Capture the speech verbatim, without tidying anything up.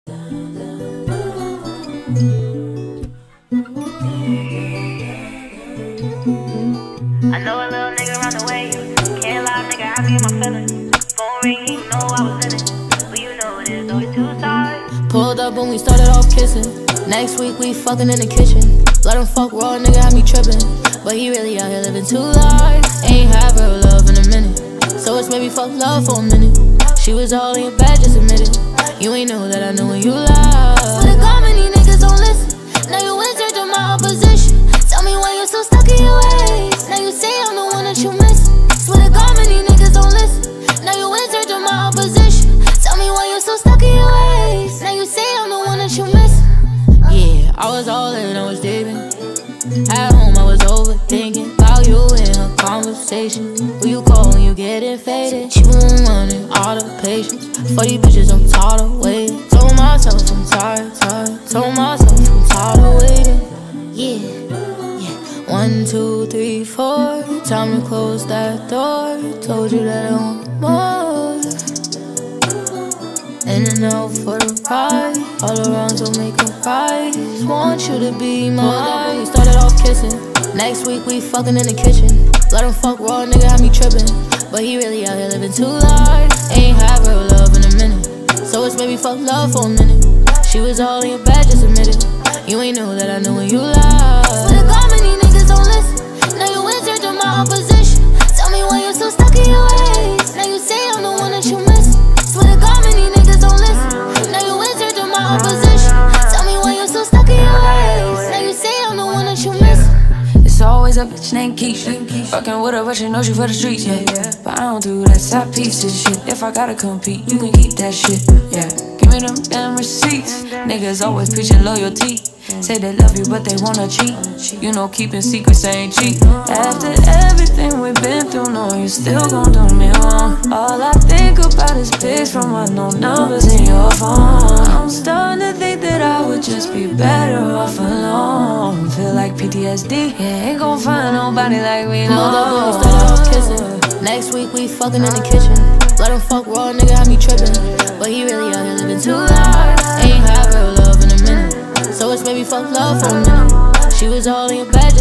I know a little nigga run away. Can't lie, nigga, I be in my feelings. Phone ring, you know I was in it. But you know it is always two sides. Pulled up when we started off kissing. Next week we fucking in the kitchen. Let him fuck raw, nigga, had me tripping. But he really out here living two lives. Ain't have real love in a minute, so it's maybe fuck love for a minute. She was all in your bed, just admit it. You ain't know that I knew when you lied. Swear to God, many niggas don't listen. Now you answered to my opposition. Tell me why you're so stuck in your ways. Now you say I'm the one that you miss. Swear to God, many niggas don't listen. Now you answered to my opposition. Tell me why you're so stuck in your ways. Now you say I'm the one that you miss. Yeah, I was all in, I was digging. At home I was overthinking about you in a conversation. Who you call when you getting faded? You wanted all the patience. For these bitches I'm tired of waiting. Told myself I'm tired, tired. Told myself I'm tired of waiting. Yeah, yeah. One, two, three, four. Time to close that door. Told you that I want more. In and out for the ride. All around don't make a right. Want you to be mine. We started off kissing. Next week we fucking in the kitchen. Let him fuck raw, nigga, had me tripping. But he really out here living two lives. Ain't have real love in a minute, so it's maybe fuck love for a minute. She was all in your bed, just admit it. You ain't know that I knew when you lied. Swear to God, many niggas don't listen. Now you answered to my opposition. Tell me why you're so stuck in your ways. Now you say I'm the one that you miss. Swear to God, many niggas don't listen. Now you answered to my opposition. Tell me why you're so stuck in your ways. Now you say I'm the one that you miss. It's always a bitch named Keisha. Fucking with her, but she know she for the streets, yeah. But I don't do that side piece of shit. If I gotta compete, you can keep that shit, yeah. Give me them damn receipts. Niggas always preaching loyalty. Say they love you, but they wanna cheat. You know keeping secrets ain't cheap. After everything we've been through, no, you still gon' do me wrong. All I think about is pics from unknown numbers in your phone. I'm starting to think that I would just be better off alone. Feel like P T S D, yeah, ain't gon' find nobody like me, no. Pulled up when we started off kissing. Next week we fucking in the kitchen. Let him fuck raw, nigga, had me tripping. But he really out here living two lives. Ain't have real love in a minute, so it's maybe fuck love for a minute. She was all in your bed,